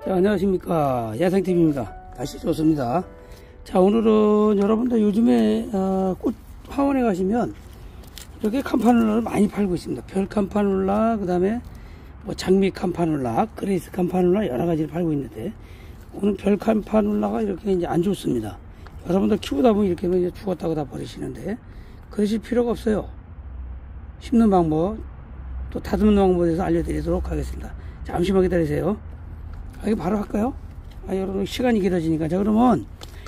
자, 안녕하십니까. 야생TV입니다. 날씨 좋습니다. 자, 오늘은 여러분들 요즘에 꽃 화원에 가시면 이렇게 campanula를 많이 팔고 있습니다. 별 campanula, 그 다음에 뭐 장미 campanula, 그레이스 campanula 여러 가지를 팔고 있는데, 오늘 별 campanula가 이렇게 이제 안 좋습니다. 여러분들 키우다 보면 이렇게 이제 죽었다고 다 버리시는데, 그러실 필요가 없어요. 심는 방법, 또 다듬는 방법에 대해서 알려드리도록 하겠습니다. 잠시만 기다리세요. 이거 바로 할까요? 여러분 시간이 길어지니까. 자, 그러면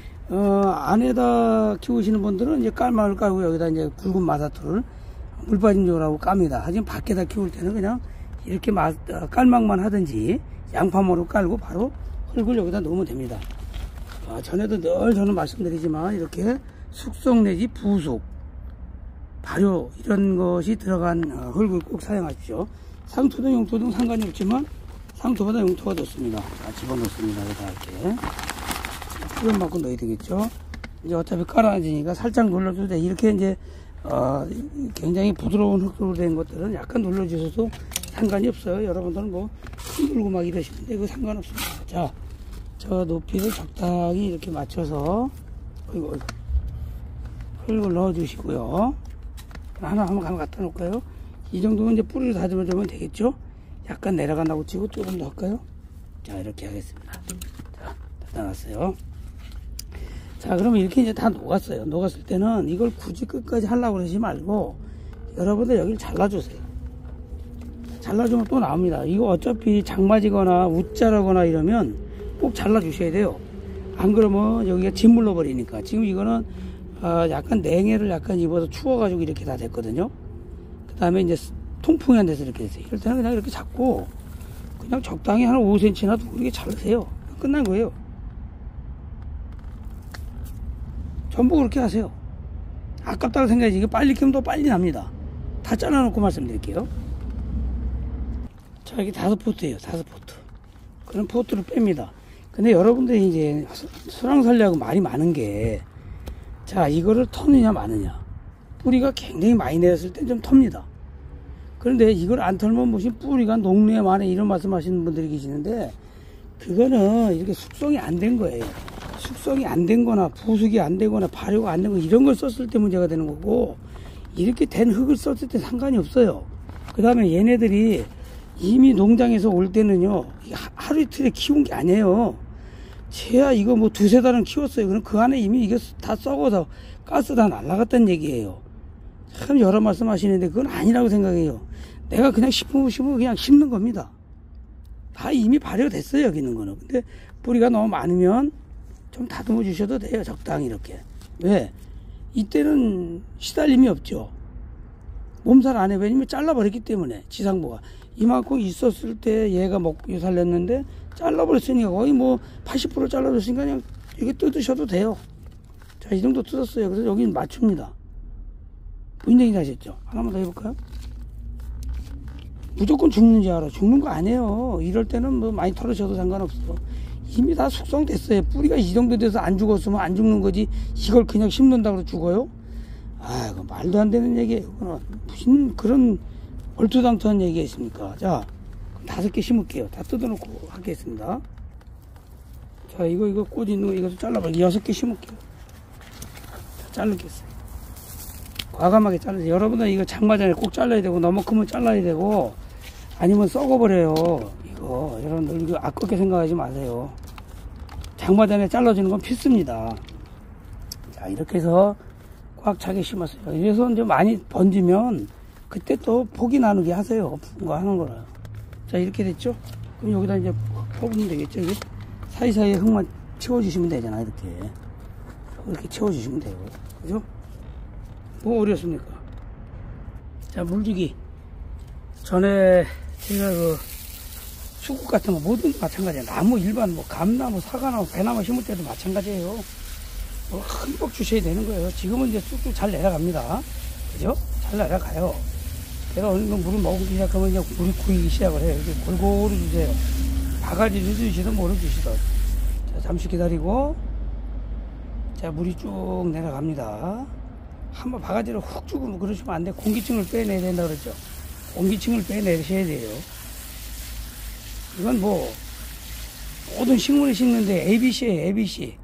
안에다 키우시는 분들은 이제 깔막을 깔고 여기다 이제 굵은 마사토를 물 빠진 쪽으로 깝니다. 하지만 밖에다 키울 때는 그냥 이렇게 깔막만 하든지 양파모로 깔고 바로 흙을 여기다 놓으면 됩니다. 전에도 늘 저는 말씀드리지만 이렇게 숙성 내지 부숙, 발효 이런 것이 들어간 흙을 꼭 사용하십시오. 상토든 용토든 상관이 없지만 상토보다 용토가 좋습니다. 자, 집어넣습니다. 여기다 이렇게 뿌연만큼 넣어야 되겠죠. 이제 어차피 깔아지니까 살짝 눌러줘도 돼. 이렇게 이제 굉장히 부드러운 흙으로 된 것들은 약간 눌러주셔도 상관이 없어요. 여러분들은 뭐 힘들고 막 이러시는데 그거 상관없습니다. 자, 저 높이를 적당히 이렇게 맞춰서 흙을 넣어주시고요. 하나 한번 갖다 놓을까요? 이 정도면 이제 뿌리를 다듬어주면 되겠죠? 약간 내려간다고 치고 조금 더 할까요? 자, 이렇게 하겠습니다. 자, 다 놨어요. 자, 그러면 이렇게 이제 다 녹았어요. 녹았을 때는 이걸 굳이 끝까지 하려고 그러지 말고 여러분들 여기를 잘라주세요. 잘라주면 또 나옵니다. 이거 어차피 장맞이거나 웃자라거나 이러면 꼭 잘라주셔야 돼요. 안 그러면 여기가 짓물러 버리니까. 지금 이거는 약간 냉해를 약간 입어서 추워가지고 이렇게 다 됐거든요. 그 다음에 이제 통풍이 안 돼서 이렇게 됐어요. 이럴 때는 그냥 이렇게 잡고 그냥 적당히 한 5cm나 두고 이렇게 자르세요. 끝난 거예요. 전부 그렇게 하세요. 아깝다고 생각하지. 이게 빨리 키우면 더 빨리 납니다. 다 잘라놓고 말씀드릴게요. 자, 이게 5포트예요. 5포트. 그럼 포트를 뺍니다. 근데 여러분들이 이제 수랑살려고 말이 많은 게, 자, 이거를 터느냐 마느냐. 뿌리가 굉장히 많이 내렸을 때 좀 텁니다. 그런데 이걸 안 털면 무슨 뿌리가 녹내 마네 이런 말씀 하시는 분들이 계시는데, 그거는 이렇게 숙성이 안 된 거예요. 숙성이 안 된 거나 부숙이 안 되거나 발효가 안 된 거 이런 걸 썼을 때 문제가 되는 거고, 이렇게 된 흙을 썼을 때 상관이 없어요. 그 다음에 얘네들이 이미 농장에서 올 때는요, 하루 이틀에 키운 게 아니에요. 제야 이거 뭐 2-3달은 키웠어요. 그럼 그 안에 이미 이게 다 썩어서 가스 다 날아갔다는 얘기예요. 참 여러 말씀 하시는데 그건 아니라고 생각해요. 내가 그냥 심으면 그냥 심는 겁니다. 다 이미 발효됐어요, 여기 있는 거는. 근데 뿌리가 너무 많으면 좀 다듬어 주셔도 돼요. 적당히 이렇게. 왜? 이때는 시달림이 없죠. 몸살 안 해. 왜냐면 잘라버렸기 때문에. 지상보가 이만큼 있었을 때 얘가 먹고 살렸는데 잘라버렸으니까 거의 뭐 80% 잘라줬으니까 그냥 이게 뜯으셔도 돼요. 자, 이 정도 뜯었어요. 그래서 여기는 맞춥니다. 분쟁이 나셨죠? 하나만 더 해볼까요? 무조건 죽는 줄 알아. 죽는 거 아니에요. 이럴 때는 뭐 많이 털으셔도 상관없어. 이미 다 숙성됐어요. 뿌리가 이 정도 돼서 안 죽었으면 안 죽는 거지. 이걸 그냥 심는다고 죽어요? 그 말도 안 되는 얘기예요. 그거는 무슨 그런 얼토당토한 얘기가 있습니까? 자, 5개 심을게요. 다 뜯어놓고 하겠습니다. 자, 이거 꽃 있는 거 이것도 잘라버리고 6개 심을게요. 다 자르겠어요. 과감하게 자르세요. 여러분들 이거 장마전에 꼭 잘라야 되고, 너무 크면 잘라야 되고, 아니면 썩어버려요. 이거 여러분들 이거 아깝게 생각하지 마세요. 장마전에 잘라주는 건 필수입니다. 자, 이렇게 해서 꽉 차게 심었어요. 이래서 이제 많이 번지면 그때 또 포기 나누게 하세요. 푸는 거 하는 거라. 자, 이렇게 됐죠? 그럼 여기다 이제 퍼부으면 되겠죠? 이게 사이사이에 흙만 채워주시면 되잖아. 이렇게 채워주시면 돼요. 그죠? 뭐 어렵습니까? 자, 물주기. 전에 제가 수국 같은 거 모든 게 마찬가지예요. 나무 일반 뭐 감나무, 사과나무, 배나무 심을 때도 마찬가지예요. 뭐 흠뻑 주셔야 되는 거예요. 지금은 이제 쑥쑥 잘 내려갑니다. 그죠? 잘 내려가요. 제가 어느 정도 물을 먹기 시작하면 이제 물이 고이기 시작을 해요. 이렇게 골고루 주세요. 바가지를 주시든 뭐를 주시든. 자, 잠시 기다리고, 자, 물이 쭉 내려갑니다. 한번 바가지를 훅 주고 그러시면 안 돼. 공기층을 빼내야 된다 그랬죠. 공기층을 빼내셔야 돼요. 이건 뭐 모든 식물이 식는데 ABC예요, ABC.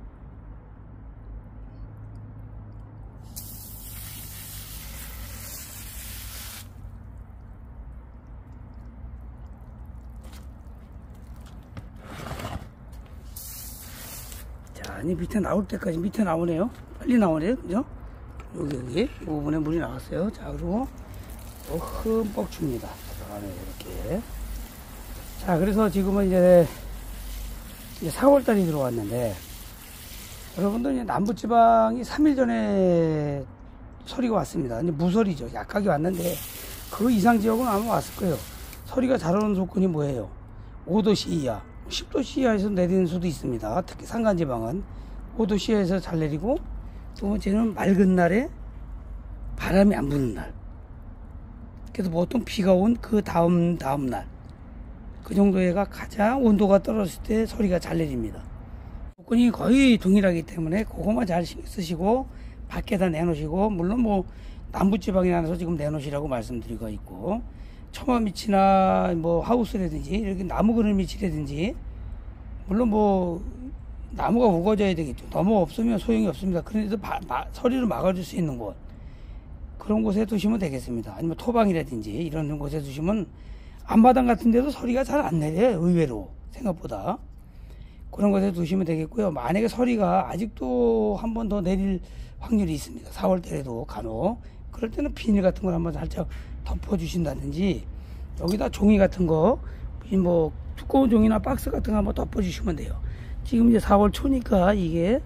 자, 이 밑에 나올 때까지 밑에 나오네요. 빨리 나오네요, 그죠? 여기 이 부분에 물이 나왔어요. 자, 그리고 흠뻑 줍니다. 들어가네요, 이렇게. 자, 그래서 지금은 이제 4월달이 들어왔는데, 여러분들 이제 남부지방이 3일 전에 서리가 왔습니다. 이제 무서리죠. 약하게 왔는데, 그 이상 지역은 아마 왔을 거예요. 서리가 잘 오는 조건이 뭐예요? 5도씨 이하, 10도씨 이하에서 내리는 수도 있습니다. 특히 산간지방은 5도씨 이하에서 잘 내리고, 두 번째는 맑은 날에 바람이 안 부는 날. 그래서 보통 비가 온 그 다음 날, 그 정도가 가장 온도가 떨어졌을 때 서리가 잘 내립니다. 조건이 거의 동일하기 때문에 그것만 잘 신경 쓰시고 밖에다 내놓으시고, 물론 뭐 남부지방이라서 지금 내놓으시라고 말씀드리고 있고, 처마 밑이나 뭐 하우스라든지 이렇게 나무 그늘 밑이라든지, 물론 뭐 나무가 우거져야 되겠죠. 너무 없으면 소용이 없습니다. 그런데도 서리를 막아줄 수 있는 곳, 그런 곳에 두시면 되겠습니다. 아니면 토방이라든지 이런 곳에 두시면 앞마당 같은 데도 서리가 잘 안 내려요. 의외로 생각보다. 그런 곳에 두시면 되겠고요. 만약에 서리가 아직도 한 번 더 내릴 확률이 있습니다. 4월 달에도 간혹. 그럴 때는 비닐 같은 걸 한번 살짝 덮어주신다든지, 여기다 종이 같은 거, 뭐 두꺼운 종이나 박스 같은 거 한번 덮어주시면 돼요. 지금 이제 4월 초니까 이게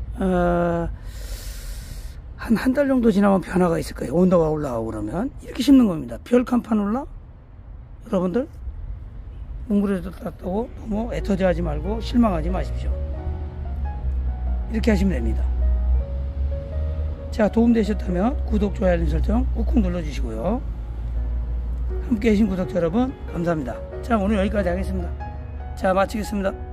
한 달 정도 지나면 변화가 있을 거예요. 온도가 올라가고 그러면 이렇게 심는 겁니다. 별 캄파놀라 여러분들 몽골에도 땄다고 너무 애터제 하지 말고 실망하지 마십시오. 이렇게 하시면 됩니다. 자, 도움되셨다면 구독, 좋아요, 알림 설정 꾹꾹 눌러주시고요. 함께 해주신 구독자 여러분 감사합니다. 자, 오늘 여기까지 하겠습니다. 자, 마치겠습니다.